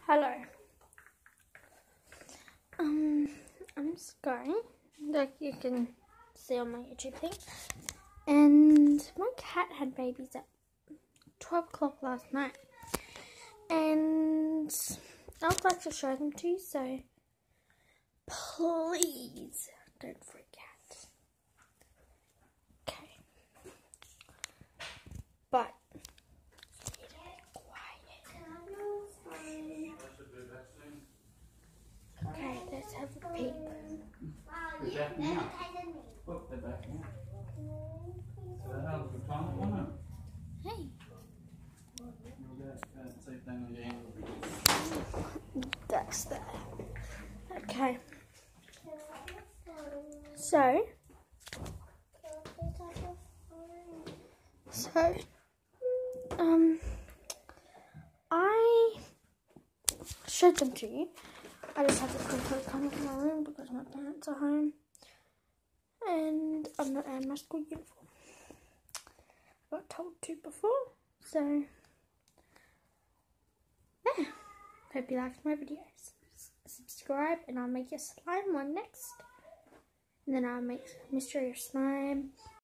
Hello. I'm just going, like you can see on my YouTube thing, and my cat had babies at 12 o'clock last night, and I would like to show them to you, so please don't freak out. Okay. But okay, let's have a peek. They're backing out. Look, they're backing out. So that was the time, wasn't it? Hey. You'll get that same thing again. That's that. Okay. So I showed them to you. I just have to quickly come into my room because my parents are home and I'm not in my school uniform. I got told to before, so yeah. Hope you liked my videos. Subscribe and I'll make a slime one next. And then I'll make mysterious slime.